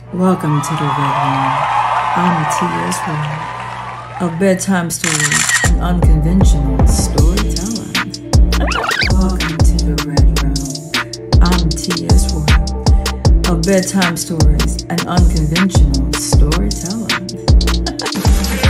Welcome to the Red Room. I'm T.S. Roy of bedtime stories and unconventional storytelling. Welcome to the Red Room. I'm T.S. Roy of bedtime stories and unconventional storytelling.